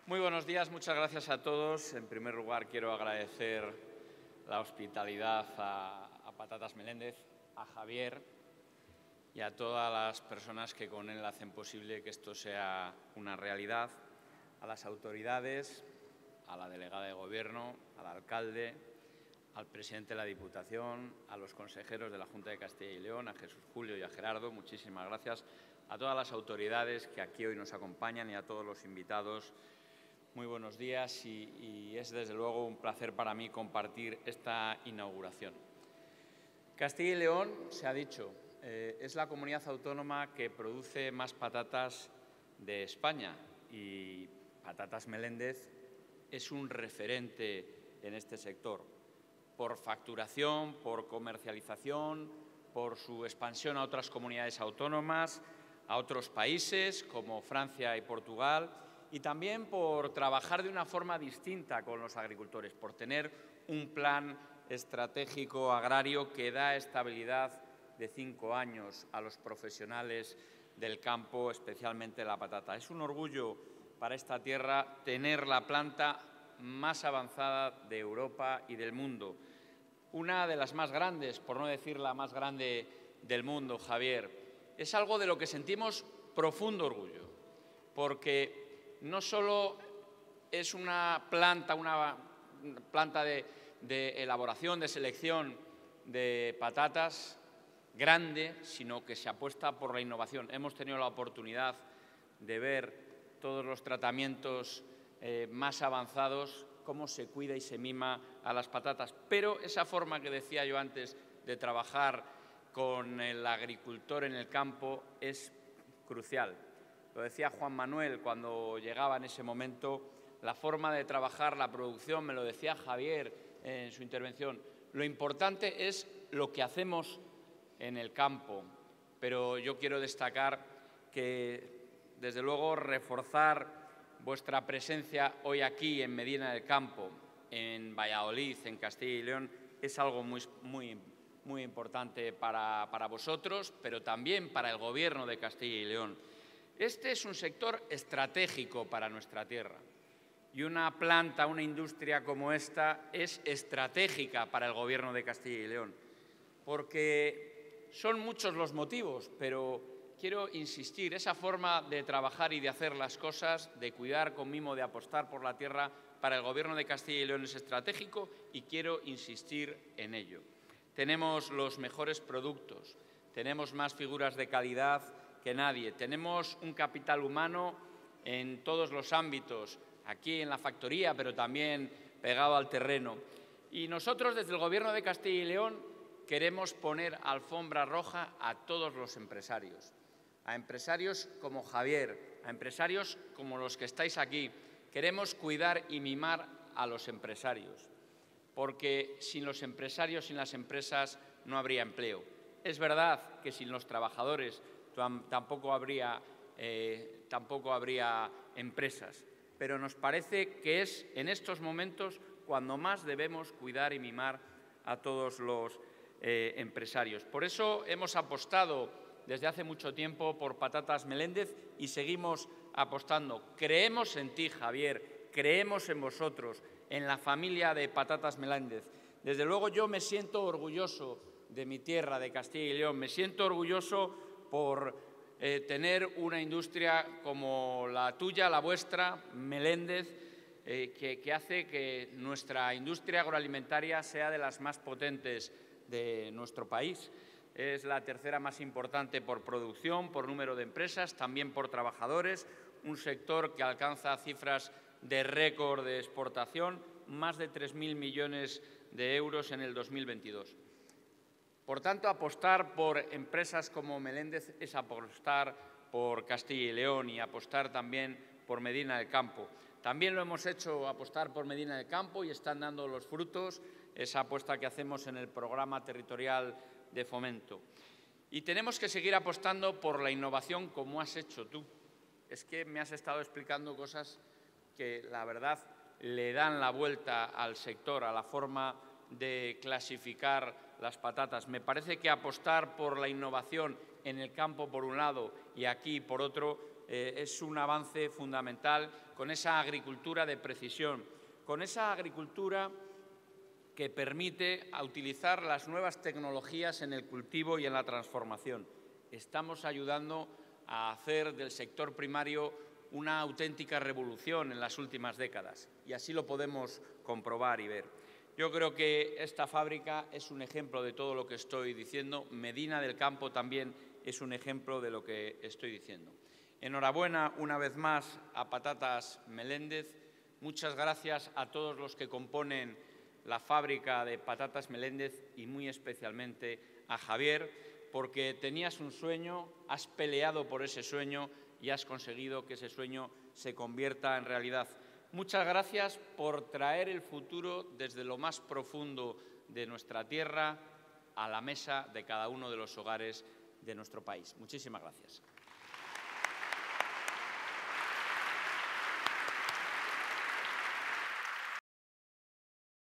Muy buenos días, muchas gracias a todos. En primer lugar, quiero agradecer la hospitalidad a Patatas Meléndez, a Javier y a todas las personas que con él hacen posible que esto sea una realidad, a las autoridades, a la delegada de Gobierno, al alcalde, al presidente de la Diputación, a los consejeros de la Junta de Castilla y León, a Jesús Julio y a Gerardo. Muchísimas gracias a todas las autoridades que aquí hoy nos acompañan y a todos los invitados. Muy buenos días y es desde luego un placer para mí compartir esta inauguración. Castilla y León, se ha dicho, es la comunidad autónoma que produce más patatas de España y Patatas Meléndez es un referente en este sector por facturación, por comercialización, por su expansión a otras comunidades autónomas, a otros países como Francia y Portugal, y también por trabajar de una forma distinta con los agricultores, por tener un plan estratégico agrario que da estabilidad de 5 años a los profesionales del campo, especialmente la patata. Es un orgullo para esta tierra tener la planta más avanzada de Europa y del mundo. Una de las más grandes, por no decir la más grande del mundo, Javier. Es algo de lo que sentimos profundo orgullo, porque no solo es una planta de elaboración, de selección de patatas grande, sino que se apuesta por la innovación. Hemos tenido la oportunidad de ver todos los tratamientos más avanzados, cómo se cuida y se mima a las patatas. Pero esa forma que decía yo antes de trabajar con el agricultor en el campo es crucial. Lo decía Juan Manuel cuando llegaba en ese momento, la forma de trabajar la producción, me lo decía Javier en su intervención. Lo importante es lo que hacemos en el campo, pero yo quiero destacar que, desde luego, reforzar vuestra presencia hoy aquí en Medina del Campo, en Valladolid, en Castilla y León, es algo muy importante para vosotros, pero también para el Gobierno de Castilla y León. Este es un sector estratégico para nuestra tierra y una planta, una industria como esta es estratégica para el Gobierno de Castilla y León, porque son muchos los motivos, pero quiero insistir, esa forma de trabajar y de hacer las cosas, de cuidar con mimo, de apostar por la tierra, para el Gobierno de Castilla y León es estratégico y quiero insistir en ello. Tenemos los mejores productos, tenemos más figuras de calidad que nadie, tenemos un capital humano en todos los ámbitos, aquí en la factoría, pero también pegado al terreno. Y nosotros, desde el Gobierno de Castilla y León, queremos poner alfombra roja a todos los empresarios, a empresarios como Javier, a empresarios como los que estáis aquí. Queremos cuidar y mimar a los empresarios, porque sin los empresarios, sin las empresas, no habría empleo. Es verdad que sin los trabajadores tampoco habría empresas, pero nos parece que es en estos momentos cuando más debemos cuidar y mimar a todos los empresarios. Por eso hemos apostado desde hace mucho tiempo por Patatas Meléndez y seguimos apostando. Creemos en ti, Javier, creemos en vosotros, en la familia de Patatas Meléndez. Desde luego yo me siento orgulloso de mi tierra, de Castilla y León, me siento orgulloso por tener una industria como la tuya, la vuestra, Meléndez, que hace que nuestra industria agroalimentaria sea de las más potentes de nuestro país. Es la tercera más importante por producción, por número de empresas, también por trabajadores, un sector que alcanza cifras de récord de exportación, más de 3.000 millones de euros en el 2022. Por tanto, apostar por empresas como Meléndez es apostar por Castilla y León y apostar también por Medina del Campo. También lo hemos hecho apostar por Medina del Campo y están dando los frutos esa apuesta que hacemos en el programa territorial de fomento. Y tenemos que seguir apostando por la innovación como has hecho tú. Es que me has estado explicando cosas que, la verdad, le dan la vuelta al sector, a la forma de clasificar las patatas. Me parece que apostar por la innovación en el campo por un lado y aquí por otro es un avance fundamental con esa agricultura de precisión, con esa agricultura que permite utilizar las nuevas tecnologías en el cultivo y en la transformación. Estamos ayudando a hacer del sector primario una auténtica revolución en las últimas décadas y así lo podemos comprobar y ver. Yo creo que esta fábrica es un ejemplo de todo lo que estoy diciendo. Medina del Campo también es un ejemplo de lo que estoy diciendo. Enhorabuena una vez más a Patatas Meléndez. Muchas gracias a todos los que componen la fábrica de Patatas Meléndez y muy especialmente a Javier, porque tenías un sueño, has peleado por ese sueño y has conseguido que ese sueño se convierta en realidad. Muchas gracias por traer el futuro desde lo más profundo de nuestra tierra a la mesa de cada uno de los hogares de nuestro país. Muchísimas gracias.